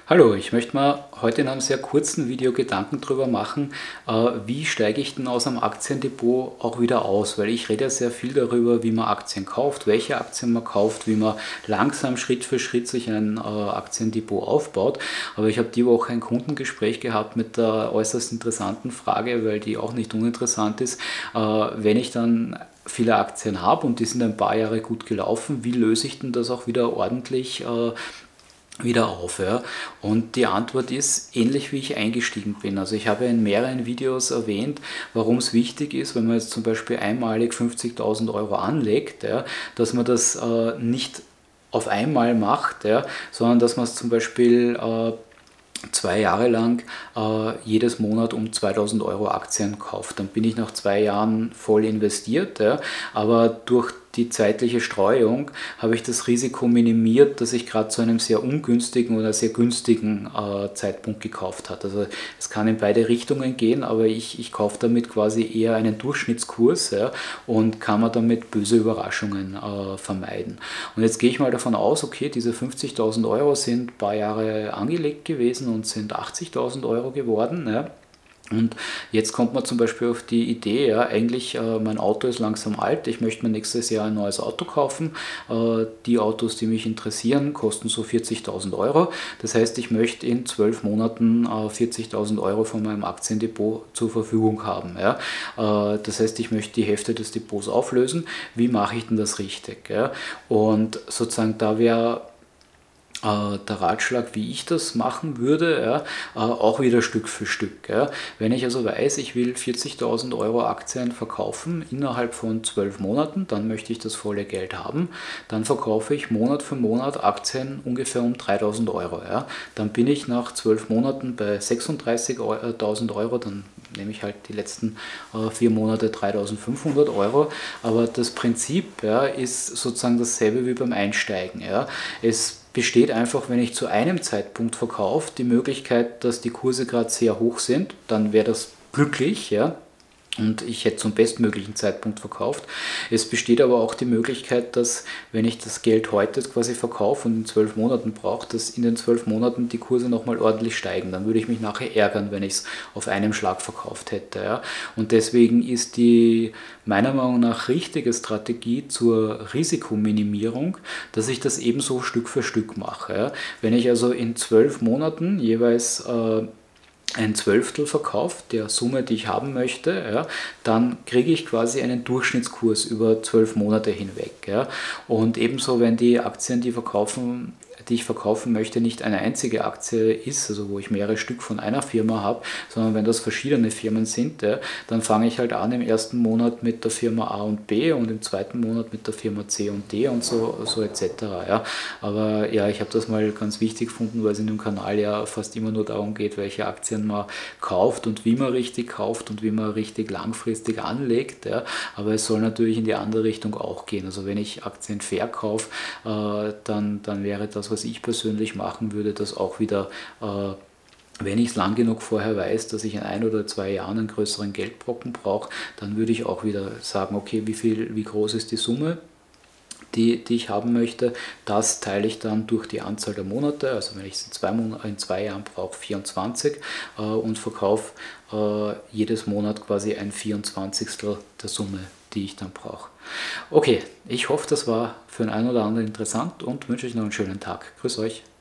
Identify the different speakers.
Speaker 1: Hallo, ich möchte mir heute in einem sehr kurzen Video Gedanken darüber machen, wie steige ich denn aus einem Aktiendepot auch wieder aus, weil ich rede ja sehr viel darüber, wie man Aktien kauft, welche Aktien man kauft, wie man langsam Schritt für Schritt sich ein Aktiendepot aufbaut. Aber ich habe die Woche ein Kundengespräch gehabt mit der äußerst interessanten Frage, weil die auch nicht uninteressant ist. Wenn ich dann viele Aktien habe und die sind ein paar Jahre gut gelaufen, wie löse ich denn das auch wieder ordentlich wieder auf? Ja? Und die Antwort ist ähnlich, wie ich eingestiegen bin. Also ich habe in mehreren Videos erwähnt, warum es wichtig ist, wenn man jetzt zum Beispiel einmalig 50.000 Euro anlegt, ja, dass man das nicht auf einmal macht, ja, sondern dass man es zum Beispiel 2 Jahre lang jedes Monat um 2.000 Euro Aktien kauft. Dann bin ich nach 2 Jahren voll investiert, ja, aber durch die zeitliche Streuung habe ich das Risiko minimiert, dass ich gerade zu einem sehr ungünstigen oder sehr günstigen Zeitpunkt gekauft habe. Also es kann in beide Richtungen gehen, aber ich kaufe damit quasi eher einen Durchschnittskurs, ja, und kann man damit böse Überraschungen vermeiden. Und jetzt gehe ich mal davon aus, okay, diese 50.000 Euro sind ein paar Jahre angelegt gewesen und sind 80.000 Euro geworden. Ja. Und jetzt kommt man zum Beispiel auf die Idee, ja, eigentlich mein Auto ist langsam alt, ich möchte mir nächstes Jahr ein neues Auto kaufen. Die Autos, die mich interessieren, kosten so 40.000 Euro. Das heißt, ich möchte in 12 Monaten 40.000 Euro von meinem Aktiendepot zur Verfügung haben. Ja. Das heißt, ich möchte die Hälfte des Depots auflösen. Wie mache ich denn das richtig? Ja? Und sozusagen da wäre der Ratschlag, wie ich das machen würde, ja, auch wieder Stück für Stück. Ja. Wenn ich also weiß, ich will 40.000 Euro Aktien verkaufen innerhalb von 12 Monaten, dann möchte ich das volle Geld haben, dann verkaufe ich Monat für Monat Aktien ungefähr um 3.000 Euro. Ja. Dann bin ich nach 12 Monaten bei 36.000 Euro, dann nehme ich halt die letzten 4 Monate 3.500 Euro, aber das Prinzip, ja, ist sozusagen dasselbe wie beim Einsteigen. Ja. Es besteht einfach, wenn ich zu einem Zeitpunkt verkaufe, die Möglichkeit, dass die Kurse gerade sehr hoch sind, dann wäre das glücklich, ja, und ich hätte zum bestmöglichen Zeitpunkt verkauft. Es besteht aber auch die Möglichkeit, dass, wenn ich das Geld heute quasi verkaufe und in 12 Monaten brauche, dass in den 12 Monaten die Kurse nochmal ordentlich steigen. Dann würde ich mich nachher ärgern, wenn ich es auf einem Schlag verkauft hätte. Ja. Und deswegen ist die meiner Meinung nach richtige Strategie zur Risikominimierung, dass ich das ebenso Stück für Stück mache. Ja. Wenn ich also in 12 Monaten jeweils ein Zwölftel verkauft der Summe, die ich haben möchte, ja, dann kriege ich quasi einen Durchschnittskurs über 12 Monate hinweg. Ja. Und ebenso, wenn die Aktien, die ich verkaufen möchte, nicht eine einzige Aktie ist, also wo ich mehrere Stück von einer Firma habe, sondern wenn das verschiedene Firmen sind, ja, dann fange ich halt an im ersten Monat mit der Firma A und B und im zweiten Monat mit der Firma C und D und so etc. Ja. Aber ja, ich habe das mal ganz wichtig gefunden, weil es in dem Kanal ja fast immer nur darum geht, welche Aktien man kauft und wie man richtig kauft und wie man richtig langfristig anlegt. Ja. Aber es soll natürlich in die andere Richtung auch gehen. Also wenn ich Aktien verkaufe, dann wäre das, was ich persönlich machen würde, das auch wieder, wenn ich es lang genug vorher weiß, dass ich in 1 oder 2 Jahren einen größeren Geldbrocken brauche, dann würde ich auch wieder sagen, okay, wie groß ist die Summe, die ich haben möchte, das teile ich dann durch die Anzahl der Monate, also wenn ich es in 2 Jahren brauche, 24, und verkaufe jedes Monat quasi ein 24stel der Summe, die ich dann brauche. Okay, ich hoffe, das war für den einen oder anderen interessant und wünsche euch noch einen schönen Tag. Grüß euch!